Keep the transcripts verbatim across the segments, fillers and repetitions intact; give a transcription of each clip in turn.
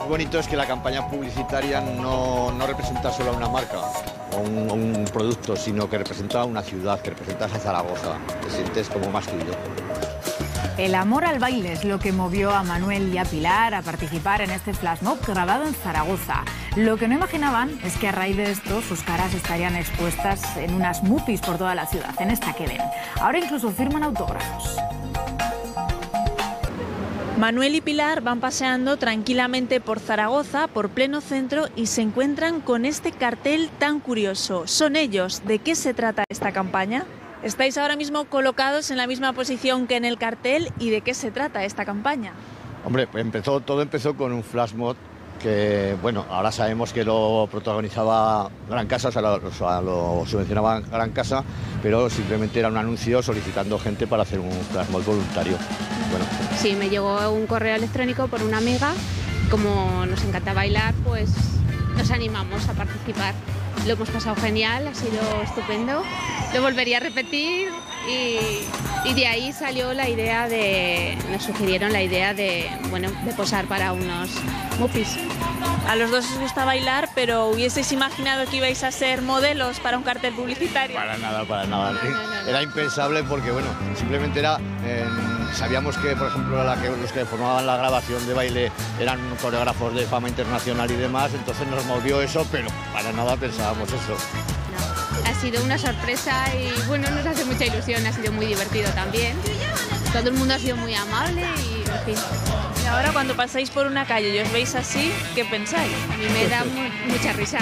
bonito es que la campaña publicitaria no, no representa solo a una marca o un, un producto, sino que representa a una ciudad, que representa a Zaragoza. Te sientes como más tuyo. El amor al baile es lo que movió a Manuel y a Pilar a participar en este flash mob grabado en Zaragoza. Lo que no imaginaban es que a raíz de esto sus caras estarían expuestas en unas mupis por toda la ciudad, en esta que ven. Ahora incluso firman autógrafos. Manuel y Pilar van paseando tranquilamente por Zaragoza, por pleno centro, y se encuentran con este cartel tan curioso. Son ellos. ¿De qué se trata esta campaña? Estáis ahora mismo colocados en la misma posición que en el cartel. ¿Y de qué se trata esta campaña? Hombre, empezó, todo empezó con un flash mob que, bueno, ahora sabemos que lo protagonizaba Gran Casa, o sea, lo, o sea, lo subvencionaba Gran Casa, pero simplemente era un anuncio solicitando gente para hacer un flash mob voluntario. Bueno. Sí, me llegó un correo electrónico por una amiga. Como nos encanta bailar, pues nos animamos a participar. Lo hemos pasado genial, ha sido estupendo. Lo volvería a repetir y, y de ahí salió la idea de, nos sugirieron la idea de, bueno, de posar para unos mupis. A los dos os gusta bailar, pero ¿hubieseis imaginado que ibais a ser modelos para un cartel publicitario? Para nada, para nada. No, no, no, no. Era impensable porque, bueno, simplemente era... Eh, sabíamos que, por ejemplo, la que, los que formaban la grabación de baile eran coreógrafos de fama internacional y demás, entonces nos movió eso, pero para nada pensábamos eso. No, ha sido una sorpresa y, bueno, nos hace mucha ilusión, ha sido muy divertido también. Todo el mundo ha sido muy amable y, en fin. Y ahora cuando pasáis por una calle y os veis así, ¿qué pensáis? A mí me da mu mucha risa,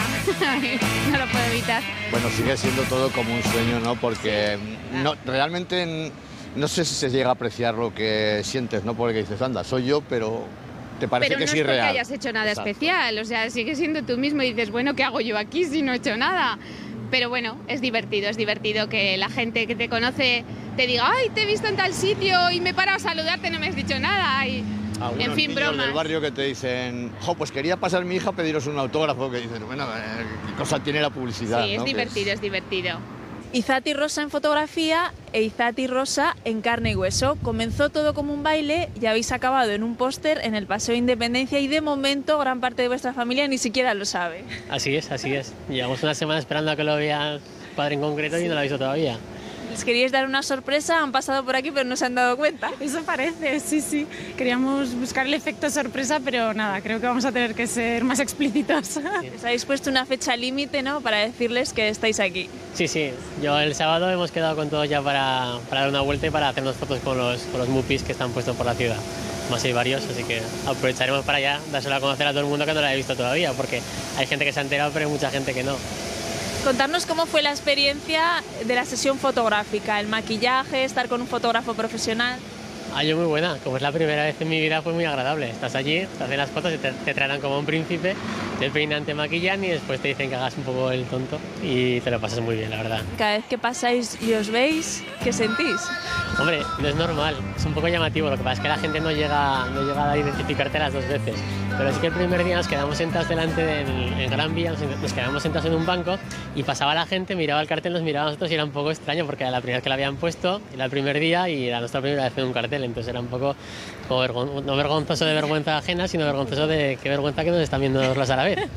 no lo puedo evitar. Bueno, sigue siendo todo como un sueño, ¿no? Porque no, realmente no sé si se llega a apreciar lo que sientes, ¿no? Porque dices, anda, soy yo, pero te parece pero que no es irreal. Pero no es irreal. porque hayas hecho nada Exacto. especial, o sea, sigue siendo tú mismo y dices, bueno, ¿qué hago yo aquí si no he hecho nada? Pero bueno, es divertido, es divertido que la gente que te conoce te diga, ay, te he visto en tal sitio y me he parado a saludarte, no me has dicho nada. Y, Algunos en fin, niños bromas. del barrio que te dicen, jo, pues quería pasar mi hija a pediros un autógrafo, que dicen, bueno, eh, ¿qué cosa tiene la publicidad? Sí, es ¿no? divertido, es... es divertido. Izati Rosa en fotografía e Izati Rosa en carne y hueso. Comenzó todo como un baile y habéis acabado en un póster en el Paseo de Independencia y de momento gran parte de vuestra familia ni siquiera lo sabe. Así es, así es. Llevamos una semana esperando a que lo vea padre en concreto y no lo ha visto todavía. Les queríais dar una sorpresa, han pasado por aquí pero no se han dado cuenta. Eso parece, sí, sí. Queríamos buscar el efecto sorpresa, pero nada, creo que vamos a tener que ser más explícitos. Sí. Les habéis puesto una fecha límite, ¿no?, para decirles que estáis aquí. Sí, sí. Yo el sábado hemos quedado con todos ya para, para dar una vuelta y para hacernos fotos con los, con los mupis que están puestos por la ciudad. Más hay varios, así que aprovecharemos para allá, dárselo a conocer a todo el mundo que no lo haya visto todavía, porque hay gente que se ha enterado, pero hay mucha gente que no. Contarnos cómo fue la experiencia de la sesión fotográfica, el maquillaje, estar con un fotógrafo profesional. Ah, yo muy buena, como es la primera vez en mi vida fue muy agradable. Estás allí, te hacen las fotos y te, te tratan como un príncipe, te peinan, te maquillan y después te dicen que hagas un poco el tonto y te lo pasas muy bien, la verdad. Cada vez que pasáis y os veis, ¿qué sentís? Hombre, no es normal, es un poco llamativo, lo que pasa es que la gente no llega, no llega a identificarte las dos veces. Pero sí que el primer día nos quedamos sentados delante del en Gran Vía, nos, nos quedamos sentados en un banco y pasaba la gente, miraba el cartel, nos miraba a nosotros y era un poco extraño porque era la primera vez que lo habían puesto, era el primer día y era nuestra primera vez en un cartel, entonces era un poco como vergon no vergonzoso de vergüenza ajena, sino vergonzoso de qué vergüenza que nos están viendo los a la vez.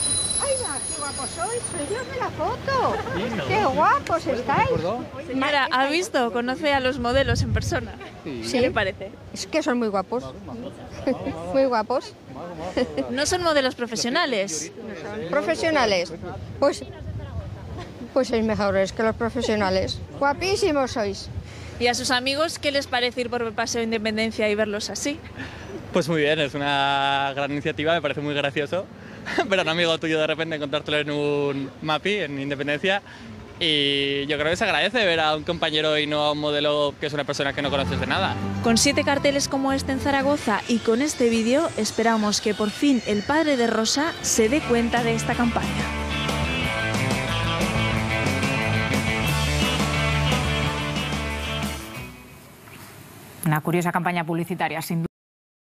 ¡Qué guapos sois! ¡Sois de la foto! ¡Qué guapos estáis! Señora, ¿ha visto? ¿Conoce a los modelos en persona? Sí. ¿Qué le parece? Es que son muy guapos. Muy guapos. ¿No son modelos profesionales? Profesionales. Pues, pues sois mejores que los profesionales. Guapísimos sois. ¿Y a sus amigos qué les parece ir por el Paseo de Independencia y verlos así? Pues muy bien, es una gran iniciativa, me parece muy gracioso. Ver a un amigo tuyo de repente encontrártelo en un MAPI, en Independencia, y yo creo que se agradece ver a un compañero y no a un modelo que es una persona que no conoces de nada. Con siete carteles como este en Zaragoza y con este vídeo esperamos que por fin el padre de Rosa se dé cuenta de esta campaña. Una curiosa campaña publicitaria, sin duda.